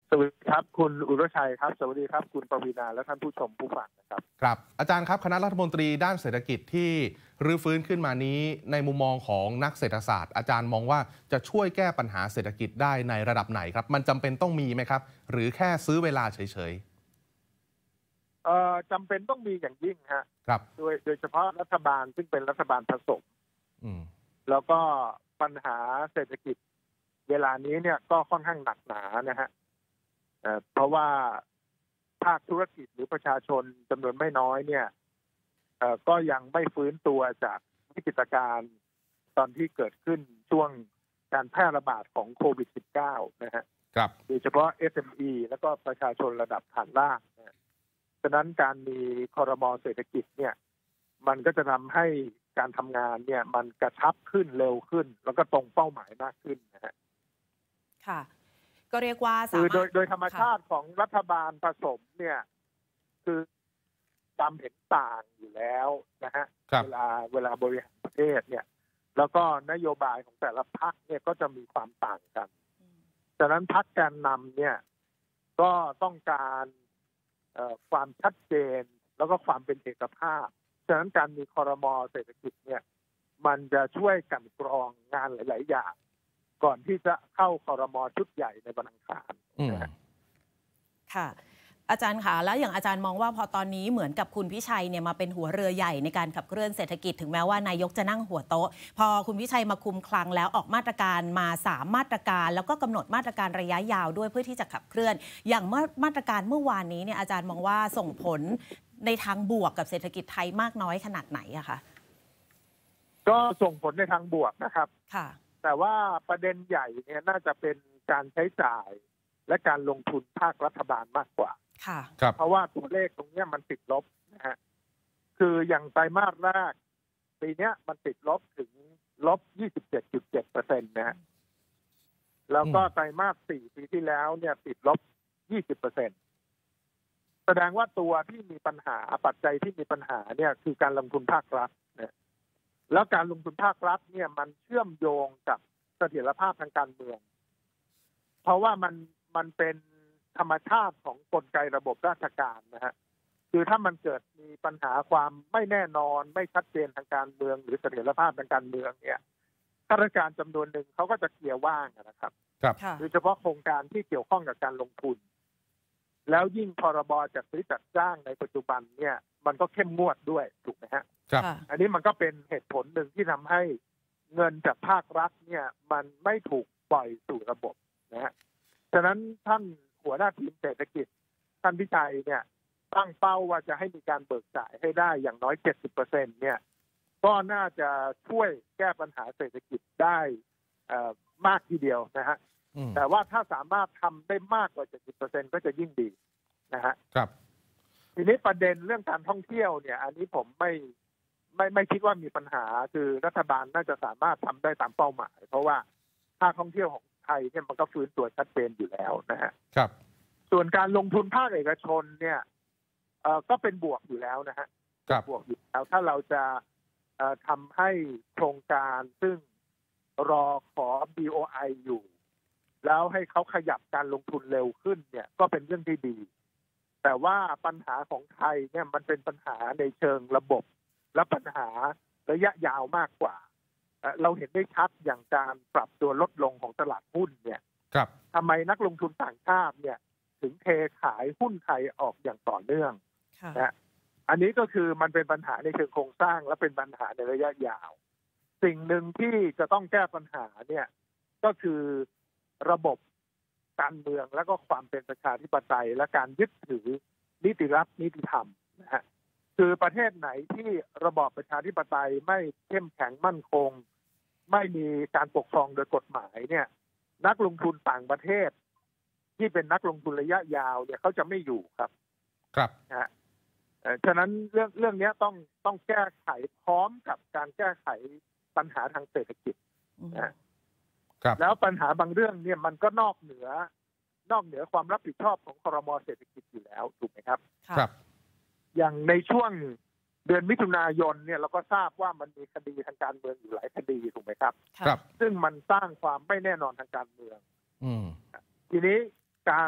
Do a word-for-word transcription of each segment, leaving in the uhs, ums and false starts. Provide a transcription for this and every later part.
สวัสดีครับคุณอุรชัยครับสวัสดีครับคุณปวีณาและท่านผู้ชมผู้ฟังนะครับครับอาจารย์ครับคณะรัฐมนตรีด้านเศรษฐกิจที่รื้อฟื้นขึ้นมานี้ในมุมมองของนักเศรษฐศาสตร์อาจารย์มองว่าจะช่วยแก้ปัญหาเศรษฐกิจได้ในระดับไหนครับมันจำเป็นต้องมีไหมครับหรือแค่ซื้อเวลาเฉยๆเอ่อจำเป็นต้องมีอย่างยิ่งฮะครับโดยโดยเฉพาะรัฐบาลซึ่งเป็นรัฐบาลผสมอืมแล้วก็ปัญหาเศรษฐกิจเวลานี้เนี่ยก็ค่อนข้างหนักหนานะฮะเอ่อเพราะว่าภาคธุรกิจหรือประชาชนจำนวนไม่น้อยเนี่ยเอ่อก็ยังไม่ฟื้นตัวจากวิกฤตการณ์ตอนที่เกิดขึ้นช่วงการแพร่ระบาดของโควิด สิบเก้า นะฮะครับโดยเฉพาะ เอส เอ็ม อี แล้วก็ประชาชนระดับฐานล่างนะฉะนั้นการมีครม.เศรษฐกิจเนี่ยมันก็จะทำให้การทำงานเนี่ยมันกระชับขึ้นเร็วขึ้นแล้วก็ตรงเป้าหมายมากขึ้นนะฮะค่ะก็เรียกว่าคือโดยโดยธรรมชาติของรัฐบาลผสมเนี่ยคือจำเห็นต่างอยู่แล้วนะฮะเวลาเวลาบริหารประเทศเนี่ยแล้วก็นโยบายของแต่ละพรรคเนี่ยก็จะมีความต่างกันฉะนั้นพรรคแกนนำเนี่ยก็ต้องการความชัดเจนแล้วก็ความเป็นเอกภาพฉะนั้นการมีครม.เศรษฐกิจเนี่ยมันจะช่วยกันกรองงานหลายๆอย่างก่อนที่จะเข้าครม.ชุดใหญ่ในวันอังคารค่ะอาจารย์คะแล้วอย่างอาจารย์มองว่าพอตอนนี้เหมือนกับคุณพิชัยเนี่ยมาเป็นหัวเรือใหญ่ในการขับเคลื่อนเศรษฐกิจถึงแม้ว่านายกจะนั่งหัวโต๊ะพอคุณพิชัยมาคุมคลังแล้วออกมาตรการมาสามมาตรการแล้วก็กำหนดมาตรการระยะยาวด้วยเพื่อที่จะขับเคลื่อนอย่างเมื่อมาตรการเมื่อวานนี้เนี่ยอาจารย์มองว่าส่งผลในทางบวกกับเศรษฐกิจไทยมากน้อยขนาดไหนอะคะก็ส่งผลในทางบวกนะครับค่ะแต่ว่าประเด็นใหญ่เนี่ยน่าจะเป็นการใช้จ่ายและการลงทุนภาครัฐบาลมากกว่าค่ะเพราะว่าตัวเลขตรงนี้มันติดลบนะฮะคืออย่างไตรมาสแรกปีนี้มันติดลบถึงลบ ยี่สิบเจ็ดจุดเจ็ดเปอร์เซ็นต์ นะฮะแล้วก็ไตรมาสสี่ปีที่แล้วเนี่ยติดลบ ยี่สิบเปอร์เซ็นต์ แสดงว่าตัวที่มีปัญหาปัจจัยที่มีปัญหาเนี่ยคือการลงทุนภาครัฐเนี่ยแล้วการลงทุนภาครัฐเนี่ยมันเชื่อมโยงกับเสถียรภาพทางการเมืองเพราะว่ามันมันเป็นธรรมชาติของกลไกระบบราชการนะฮะคือถ้ามันเกิดมีปัญหาความไม่แน่นอนไม่ชัดเจนทางการเมืองหรือเสถียรภาพทางการเมืองเนี่ยข้าราชการจำนวนหนึ่งเขาก็จะเกียร์ว่างนะครับโดยเฉพาะโครงการที่เกี่ยวข้องกับการลงทุนแล้วยิ่งพรบจัดซื้อจัดจ้างในปัจจุบันเนี่ยมันก็เข้มงวดด้วยถูกไหมฮะอันนี้มันก็เป็นเหตุผลหนึ่งที่ทำให้เงินจากภาครัฐเนี่ยมันไม่ถูกปล่อยสู่ระบบนะฮะฉะนั้นท่านหัวหน้าทีมเศรษฐกิจท่านพิชัยเนี่ยตั้งเป้าว่าจะให้มีการเบิกจ่ายให้ได้อย่างน้อย เจ็ดสิบเปอร์เซ็นต์ เนี่ยก็น่าจะช่วยแก้ปัญหาเศรษฐกิจได้มากทีเดียวนะฮะแต่ว่าถ้าสามารถทำได้มากกว่า เจ็ดสิบเปอร์เซ็นต์ ก็จะยิ่งดีนะฮะครับทีนี้ประเด็นเรื่องการท่องเที่ยวเนี่ยอันนี้ผมไม่ไม่ไม่คิดว่ามีปัญหาคือรัฐบาลน่าจะสามารถทำได้ตามเป้าหมายเพราะว่าภาคท่องเที่ยวของไทยเนี่ยมันก็ฟื้นตัวชัดเจนอยู่แล้วนะฮะครับส่วนการลงทุนภาคเอกชนเนี่ยเอ่อก็เป็นบวกอยู่แล้วนะฮะบวกอยู่แล้วถ้าเราจะเอ่อทำให้โครงการซึ่งรอขอ บี โอ ไอ อยู่แล้วให้เขาขยับการลงทุนเร็วขึ้นเนี่ยก็เป็นเรื่องที่ดีแต่ว่าปัญหาของไทยเนี่ยมันเป็นปัญหาในเชิงระบบและปัญหาระยะยาวมากกว่าเราเห็นได้ชัดอย่างการปรับตัวลดลงของตลาดหุ้นเนี่ยทำไมนักลงทุนต่างชาติเนี่ยถึงเทขายหุ้นไทยออกอย่างต่อเนื่องนะอันนี้ก็คือมันเป็นปัญหาในเชิงโครงสร้างและเป็นปัญหาในระยะยาวสิ่งหนึ่งที่จะต้องแก้ปัญหาเนี่ยก็คือระบบการเมืองและก็ความเป็นประชาธิปไตยและการยึดถือนิติรัฐนิติธรรมนะฮะคือประเทศไหนที่ระบอบประชาธิปไตยไม่เข้มแข็งมั่นคงไม่มีการปกครองโดยกฎหมายเนี่ยนักลงทุนต่างประเทศที่เป็นนักลงทุนระยะยาวเนี่ยเขาจะไม่อยู่ครับครับนะฮะฉะนั้นเรื่องเรื่องนี้ต้องต้องแก้ไขพร้อมกับการแก้ไขปัญหาทางเศรษฐกิจนะแล้วปัญหาบางเรื่องเนี่ยมันก็นอกเหนือนอกเหนือความรับผิดชอบของครม.เศรษฐกิจอยู่แล้วถูกไหมครับครับอย่างในช่วงเดือนมิถุนายนเนี่ยเราก็ทราบว่ามันมีคดีทางการเมืองอยู่หลายคดีถูกไหมครับครับซึ่งมันสร้างความไม่แน่นอนทางการเมืองอืมทีนี้การ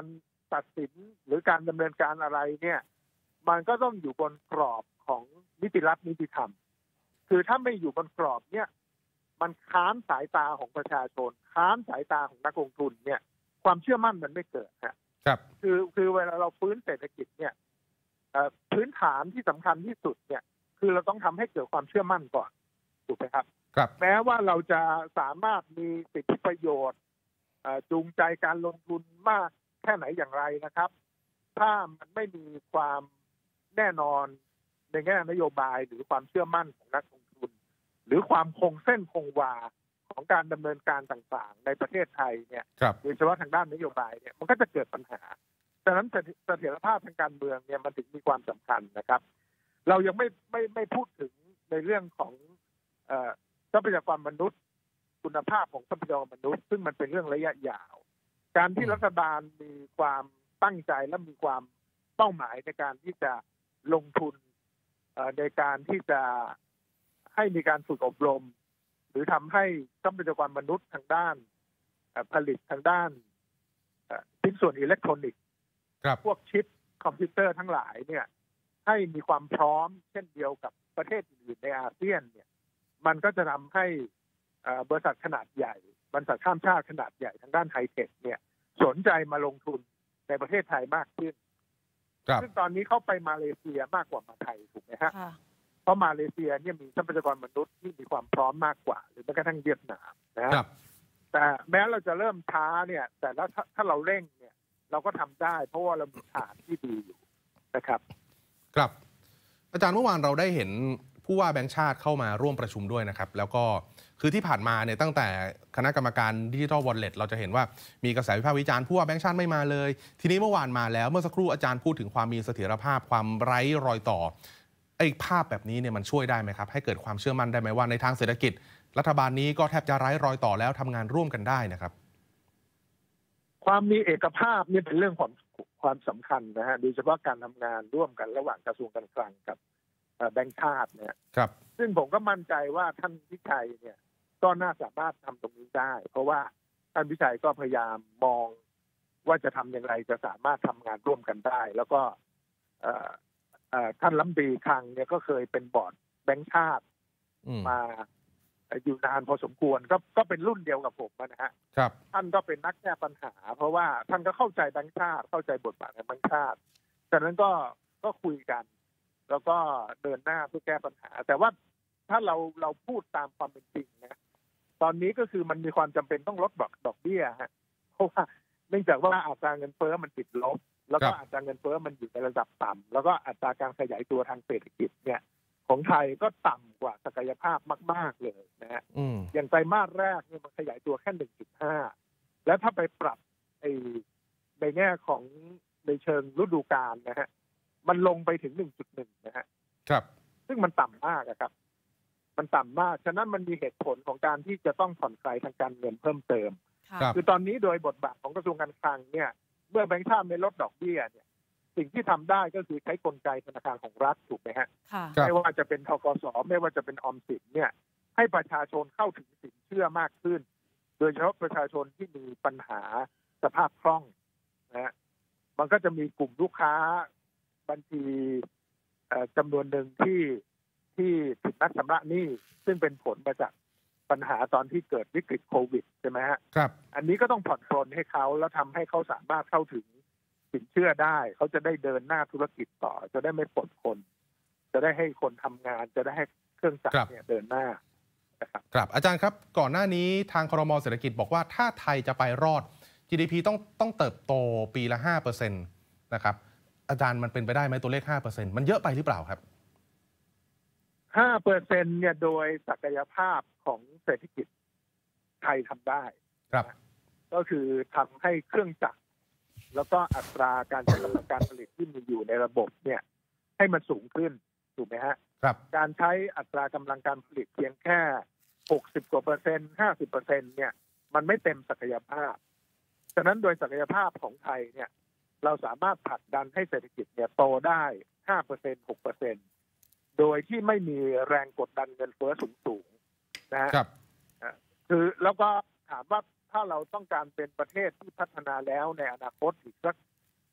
ตัดสินหรือการดำเนินการอะไรเนี่ยมันก็ต้องอยู่บนกรอบของนิติรัฐนิติธรรมคือถ้าไม่อยู่บนกรอบเนี่ยมันค้านสายตาของประชาชนค้านสายตาของนักลงทุนเนี่ยความเชื่อมั่นมันไม่เกิดฮะครับคือคือเวลาเราฟื้นเศรษฐกิจเนี่ยพื้นฐานที่สำคัญที่สุดเนี่ยคือเราต้องทำให้เกิดความเชื่อมั่นก่อนถูกไหมครับครับแม้ว่าเราจะสามารถมีสิทธิประโยชน์จูงใจการลงทุนมากแค่ไหนอย่างไรนะครับถ้ามันไม่มีความแน่นอนในแง่นโยบายหรือความเชื่อมั่นของนักลงทุนหรือความคงเส้นคงวาของการดำเนินการต่างๆในประเทศไทยเนี่ยโดยเฉพาะทางด้านนโยบายเนี่ยมันก็จะเกิดปัญหาฉะนั้นเสถียรภาพทางการเมืองเนี่ยมันถึงมีความสำคัญนะครับเรายังไม่ไม่ไม่พูดถึงในเรื่องของทรัพยากรมนุษย์คุณภาพของทรัพยากรมนุษย์ซึ่งมันเป็นเรื่องระยะยาวการที่รัฐบาลมีความตั้งใจและมีความเป้าหมายในการที่จะลงทุนในการที่จะให้มีการฝึกอบรมหรือทำให้ทรัพยากรมนุษย์ทางด้านผลิตทางด้านชิ้นส่วนอิเล็กทรอนิกส์พวกชิปคอมพิวเตอร์ทั้งหลายเนี่ยให้มีความพร้อมเช่นเดียวกับประเทศอื่นในอาเซียนเนี่ยมันก็จะทำให้บริษัทขนาดใหญ่บริษัทข้ามชาติขนาดใหญ่ทางด้านไฮเทคเนี่ยสนใจมาลงทุนในประเทศไทยมากขึ้นซึ่งตอนนี้เขาไปมาเลเซียมากกว่ามาไทยถูกไหมฮะเพราะมาเลเซียเนี่ยมีทรัพยากรมนุษย์ที่มีความพร้อมมากกว่าหรือแม้กระทั่งเวียดนามนะครับแต่แม้เราจะเริ่มช้าเนี่ยแต่แล้วถ้าเราเร่งเนี่ยเราก็ทำได้เพราะว่าเรามีฐานที่ดีอยู่นะครับครับอาจารย์เมื่อวานเราได้เห็นผู้ว่าแบงก์ชาติเข้ามาร่วมประชุมด้วยนะครับแล้วก็คือที่ผ่านมาเนี่ยตั้งแต่คณะกรรมการดิจิทัลวอลเล็ตเราจะเห็นว่ามีกระแสวิพากษ์วิจารณ์ผู้ว่าแบงก์ชาติไม่มาเลยทีนี้เมื่อวานมาแล้วเมื่อสักครู่อาจารย์พูดถึงความมีเสถียรภาพความไร้รอยต่อไอ้ภาพแบบนี้เนี่ยมันช่วยได้ไหมครับให้เกิดความเชื่อมั่นได้ไหมว่าในทางเศรษฐกิจรัฐบาลนี้ก็แทบจะไร้รอยต่อแล้วทำงานร่วมกันได้นะครับความมีเอกภาพนี่เป็นเรื่องของความสำคัญนะฮะโดยเฉพาะการทำงานร่วมกันระหว่างกระทรวงการคลังกับแบงก์ชาติเนี่ยครับซึ่งผมก็มั่นใจว่าท่านพิชัยเนี่ยก็น่าสามารถทำตรงนี้ได้เพราะว่าท่านพิชัยก็พยายามมองว่าจะทำอย่างไรจะสามารถทำงานร่วมกันได้แล้วก็ท่านรัฐมนตรีคลังเนี่ยก็เคยเป็นบอร์ดแบงก์ชาติมาอยู่นานพอสมควรก็ก็เป็นรุ่นเดียวกับผมนะฮะครับท่านก็เป็นนักแก้ปัญหาเพราะว่าท่านก็เข้าใจแบงก์ชาติเข้าใจบทบาทของแบงก์ชาติฉะนั้นก็ก็คุยกันแล้วก็เดินหน้าเพื่อแก้ปัญหาแต่ว่าถ้าเราเราพูดตามความเป็นจริงนะตอนนี้ก็คือมันมีความจำเป็นต้องลดดอกดอกเบี้ยฮะเพราะว่าเนื่องจากว่าอัตราเงินเฟ้อมันติดลบแล้วก็อัตราเงินเฟ้อมันอยู่ในระดับต่ำแล้วก็อัตราการขยายตัวทางเศรษฐกิจเนี่ยของไทยก็ต่ำกว่าศักยภาพมากๆเลยนะฮะอย่างไตรมาสแรกเนี่ยมันขยายตัวแค่ หนึ่งจุดห้า แล้วถ้าไปปรับไอ้ในแง่ของในเชิงฤดูกาลนะฮะมันลงไปถึง หนึ่งจุดหนึ่ง นะฮะครับซึ่งมันต่ำมากครับมันต่ำมากฉะนั้นมันมีเหตุผลของการที่จะต้องผ่อนคลายทางการเงินเพิ่มเติมคือตอนนี้โดยบทบาทของกระทรวงการคลังเนี่ยเมื่อแบงก์ชาติไม่ลดดอกเบี้ยเนี่ยสิ่งที่ทำได้ก็คือใช้กลไกธนาคารของรัฐถูกไหมฮะไม่ว่าจะเป็นธกส.ไม่ว่าจะเป็นออมสินเนี่ยให้ประชาชนเข้าถึงสินเชื่อมากขึ้นโดยเฉพาะประชาชนที่มีปัญหาสภาพคล่องนะฮะมันก็จะมีกลุ่มลูกค้าบัญชีจำนวนหนึ่งที่ที่ผิดนัดชำระหนี้ซึ่งเป็นผลมาจากปัญหาตอนที่เกิดวิกฤตโควิดใช่ไหมฮะครับอันนี้ก็ต้องผ่อนปรนให้เขาแล้วทำให้เขาสามารถเข้าถึงสินเชื่อได้เขาจะได้เดินหน้าธุรกิจต่อจะได้ไม่ปลดคนจะได้ให้คนทำงานจะได้ให้เครื่องจักรเนี่ยเดินหน้าครับครับอาจารย์ครับก่อนหน้านี้ทางครม.เศรษฐกิจบอกว่าถ้าไทยจะไปรอด จี ดี พี ต้องต้องเติบโตปีละ ห้าเปอร์เซ็นต์ นะครับอาจารย์มันเป็นไปได้ไหมตัวเลข ห้าเปอร์เซ็นต์ มันเยอะไปหรือเปล่าครับห้าเปอร์เซ็นต์ เนี่ยโดยศักยภาพของเศรษฐกิจไทยทำได้ครับก็คือทำให้เครื่องจักรแล้วก็อัตราการใช้กำลังการผลิตที่มีอยู่ในระบบเนี่ยให้มันสูงขึ้นถูกไหมฮะครับการใช้อัตรากำลังการผลิตเพียงแค่หกสิบกว่าเปอร์เซ็นต์ ห้าสิบเปอร์เซ็นต์ เนี่ยมันไม่เต็มศักยภาพฉะนั้นโดยศักยภาพของไทยเนี่ยเราสามารถผลักดันให้เศรษฐกิจเนี่ยโตได้ ห้าเปอร์เซ็นต์ หกเปอร์เซ็นต์ โดยที่ไม่มีแรงกดดันเงินเฟ้อสูงๆนะครับคือแล้วก็ถามว่าถ้าเราต้องการเป็นประเทศที่พัฒนาแล้วในอนาคตอีกสัก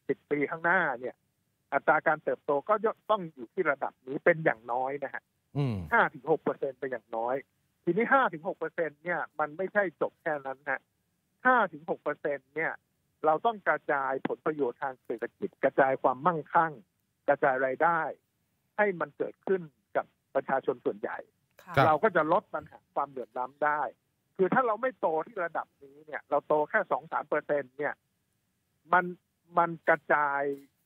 สิบปีข้างหน้าเนี่ยอัตราการเติบโตก็ต้องอยู่ที่ระดับนี้เป็นอย่างน้อยนะฮะห้าถึงหกเปอร์เซ็นต์เป็นอย่างน้อยทีนี้ห้าถึงหกเปอร์เซ็นต์เนี่ยมันไม่ใช่จบแค่นั้นนะห้าถึงหกเปอร์เซ็นต์เนี่ยเราต้องกระจายผลประโยชน์ทางเศรษฐกิจกระจายความมั่งคั่งกระจายรายได้ให้มันเกิดขึ้นกับประชาชนส่วนใหญ่เราก็จะลดปัญหาความเหลื่อมล้ำได้คือถ้าเราไม่โตที่ระดับนี้เนี่ยเราโตแค่สองสามเปอร์เซ็นต์เนี่ยมันมันกระจาย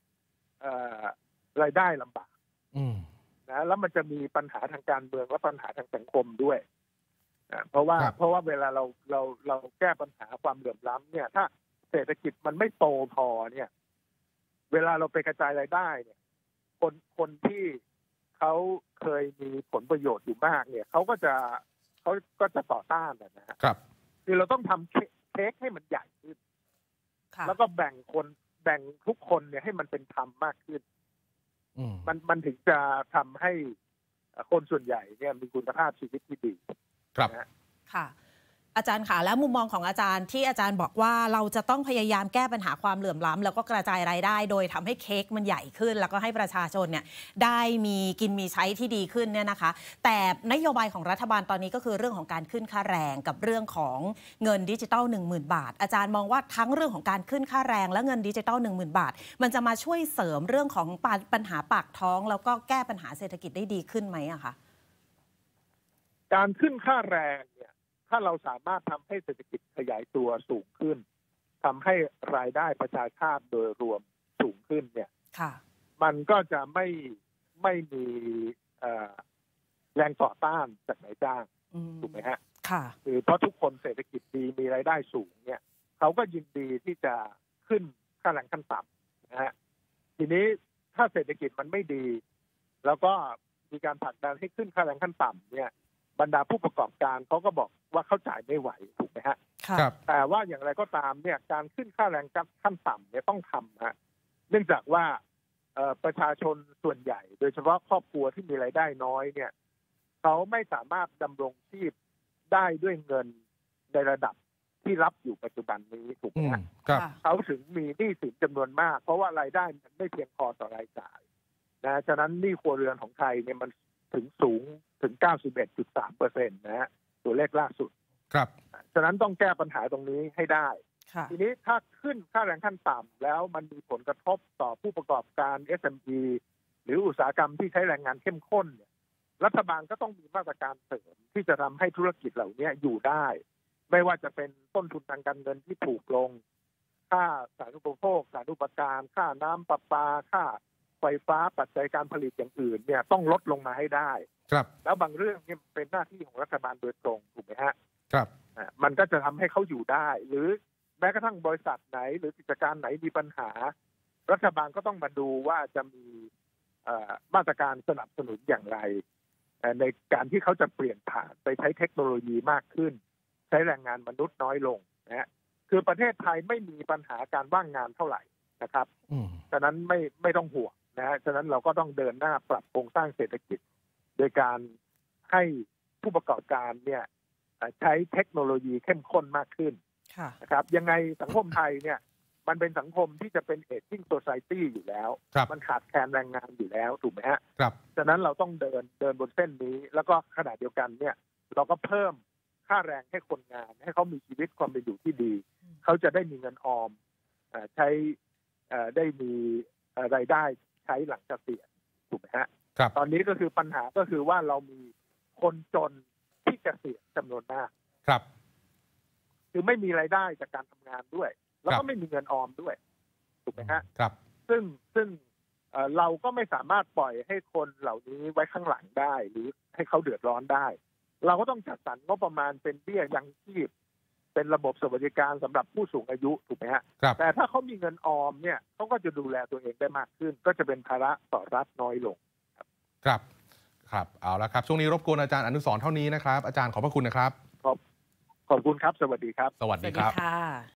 รายได้ลำบากนะแล้วมันจะมีปัญหาทางการเมืองและปัญหาทางสังคมด้วยนะเพราะว่าเพราะว่าเวลาเราเราเราแก้ปัญหาความเหลื่อมล้ำเนี่ยถ้าเศรษฐกิจมันไม่โตพอเนี่ยเวลาเราไปกระจายรายได้เนี่ยคนคนที่เขาเคยมีผลประโยชน์อยู่มากเนี่ยเขาก็จะเขาก็จะต่อต้านนะฮะครับคือเราต้องทำเค้กให้มันใหญ่ขึ้นแล้วก็แบ่งคนแบ่งทุกคนเนี่ยให้มันเป็นธรรมมากขึ้นมันมันถึงจะทำให้คนส่วนใหญ่เนี่ยมีคุณภาพชีวิตที่ดีครับค่ะอาจารย์ค่ะแล้วมุมมองของอาจารย์ที่อาจารย์บอกว่าเราจะต้องพยายามแก้ปัญหาความเหลื่อมล้ำแล้วก็กระจายรายได้โดยทำให้เค้กมันใหญ่ขึ้นแล้วก็ให้ประชาชนเนี่ยได้มีกินมีใช้ที่ดีขึ้นเนี่ยนะคะแต่นโยบายของรัฐบาลตอนนี้ก็คือเรื่องของการขึ้นค่าแรงกับเรื่องของเงินดิจิตอล หนึ่งหมื่น บาทอาจารย์มองว่าทั้งเรื่องของการขึ้นค่าแรงและเงินดิจิตอล หนึ่งหมื่น บาทมันจะมาช่วยเสริมเรื่องของปัญหาปากท้องแล้วก็แก้ปัญหาเศรษฐกิจได้ดีขึ้นไหมอะคะการขึ้นค่าแรงเนี่ยถ้าเราสามารถทำให้เศรษฐกิจขยายตัวสูงขึ้นทำให้รายได้ประชาชาติโดยรวมสูงขึ้นเนี่ยมันก็จะไม่ไม่มีแรงต่อต้านจากนายจ้างถูกไหมฮะคือเพราะทุกคนเศรษฐกิจดีมีรายได้สูงเนี่ยเขาก็ยินดีที่จะขึ้นค่าแรงขั้นต่ำนะฮะทีนี้ถ้าเศรษฐกิจมันไม่ดีแล้วก็มีการผลักดันให้ขึ้นค่าแรงขั้นต่ำเนี่ยบรรดาผู้ประกอบการเขาก็บอกว่าเขาจ่ายไม่ไหวถูกไหมฮะครับแต่ว่าอย่างไรก็ตามเนี่ยการขึ้นค่าแรงขั้นต่ำเนี่ยต้องทำฮะเนื่องจากว่าประชาชนส่วนใหญ่โดยเฉพาะครอบครัวที่มีรายได้น้อยเนี่ยเขาไม่สามารถดำรงชีพได้ด้วยเงินในระดับที่รับอยู่ปัจจุบันนี้ถูกไหมฮะเขาถึงมีหนี้สินจำนวนมากเพราะว่ารายได้มันไม่เพียงพอต่อรายจ่ายนะฉะนั้นหนี้ครัวเรือนของไทยเนี่ยมันถึงสูงถึง เก้าสิบเอ็ดจุดสาม เปอร์เซ็นต์ นะฮะตัวเลขล่าสุดครับฉะนั้นต้องแก้ปัญหาตรงนี้ให้ได้ทีนี้ถ้าขึ้นค่าแรงขั้นต่ำแล้วมันมีผลกระทบต่อผู้ประกอบการ เอส เอ็ม อี หรืออุตสาหกรรมที่ใช้แรงงานเข้มข้นเนี่ยรัฐบาลก็ต้องมีมาตรการเสริมที่จะทำให้ธุรกิจเหล่านี้อยู่ได้ไม่ว่าจะเป็นต้นทุนทางการเงินที่ถูกลงค่าสาธารณูปโภคสาธารณูปการค่าน้ำประปาค่าไฟฟ้าปัจจัยการผลิตอย่างอื่นเนี่ยต้องลดลงมาให้ได้ครับแล้วบางเรื่องเนี่ยเป็นหน้าที่ของรัฐบาลโดยตรงถูกไหมฮะครับมันก็จะทำให้เขาอยู่ได้หรือแม้กระทั่งบริษัทไหนหรือกิจการไหนมีปัญหารัฐบาลก็ต้องมาดูว่าจะมีมาตรการสนับสนุนอย่างไรในการที่เขาจะเปลี่ยนผ่านไปใช้เทคโนโลยีมากขึ้นใช้แรงงานมนุษย์น้อยลงนะฮะคือประเทศไทยไม่มีปัญหาการว่างงานเท่าไหร่นะครับฉะนั้นไม่ไม่ต้องห่วงนะฮะฉะนั้นเราก็ต้องเดินหน้าปรับโครงสร้างเศรษฐกิจโดยการให้ผู้ประกอบการเนี่ยใช้เทคโนโลยีเข้มข้นมากขึ้นนะครับยังไงสังคมไทยเนี่ยมันเป็นสังคมที่จะเป็น aging society อยู่แล้วมันขาดแคลนแรงงานอยู่แล้วถูกไหมฮะฉะนั้นเราต้องเดินเดินบนเส้นนี้แล้วก็ขณะเดียวกันเนี่ยเราก็เพิ่มค่าแรงให้คนงานให้เขามีชีวิตความเป็นอยู่ที่ดีเขาจะได้มีเงินออมใช้ได้มีรายได้ใช้หลังเกษียณถูกไหมฮะตอนนี้ก็คือปัญหาก็คือว่าเรามีคนจนที่เกษียณจำนวนมากครับคือไม่มีรายได้จากการทำงานด้วยแล้วก็ไม่มีเงินออมด้วยถูกไหมฮะครับซึ่งซึ่งเราก็ไม่สามารถปล่อยให้คนเหล่านี้ไว้ข้างหลังได้หรือให้เขาเดือดร้อนได้เราก็ต้องจัดสรรงบประมาณเป็นเบี้ยยังชีพเป็นระบบสวัสดิการสำหรับผู้สูงอายุถูกไหมฮะแต่ถ้าเขามีเงินออมเนี่ยเขาก็จะดูแลตัวเองได้มากขึ้นก็จะเป็นภาระต่อรัฐน้อยลงครับครับเอาละครับช่วงนี้รบกวนอาจารย์อนุสรณ์เท่านี้นะครับอาจารย์ขอบพระคุณนะครับขอบขอบคุณครับสวัสดีครับสวัสดีครับ